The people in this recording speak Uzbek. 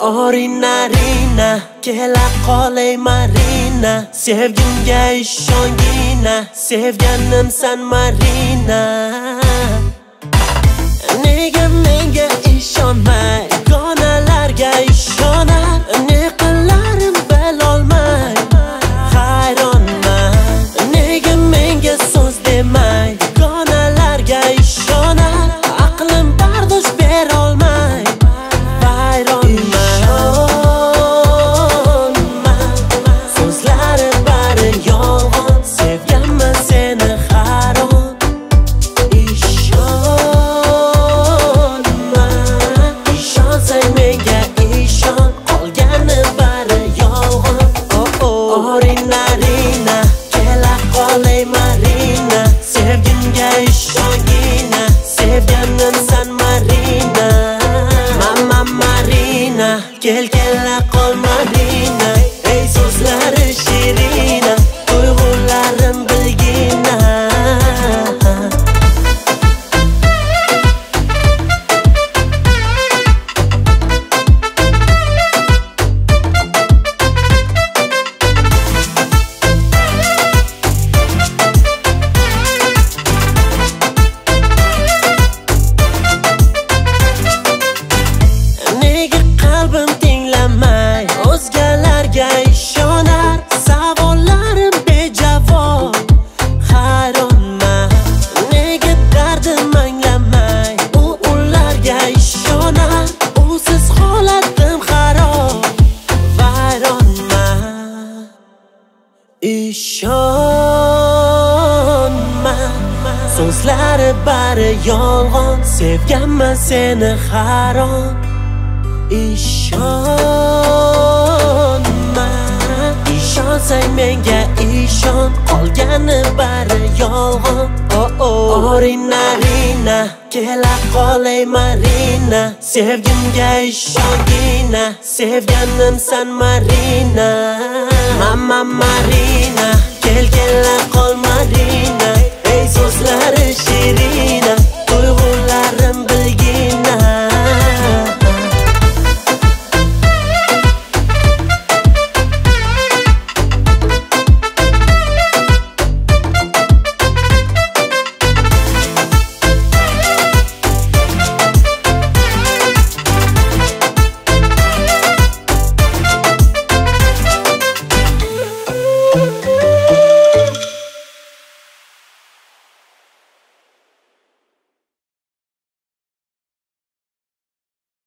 Orinarina, kela qolay Marina. Sevgimga ishongina, sevganim san Marina. Nega menga ishonmay, gonalarga ishonar. Ne qilarim bilolmay, hayronman. Nega menga so'z demay, gonalarga ishonar. Aqlim bardosh berolmay, hayronman. So'zlari bari yolg'on, sevganman seni harom. Ishonsang menga ishon, qolgani bari yolg'on. Orinarina, kela qolay Marina. Sevgimga ishongina, sevganim san Marina. Mama Marina, kela qol Marina. Ey so'zlari shirina, tuyg'ularim bilgina. Nega qalbim tinglamay, o'zgalarga ishonar. Savollarim bejavob, hayronman. Nega dardim anglamay, ularga ishonar. Usiz holatim xarob, vayronman. Ishonma, so'zlari bari yolg'on, sevganman seni harom. Ishonma, ishonsang menga ishon, qolgani bari yolg'on. Orinarina, kela qolay Marina. Sevgimga ishongina, sevganim san Marina. Mama Marina, kela qol Marina. Ey so'zlari shirina, tuyg'ularim bilgina.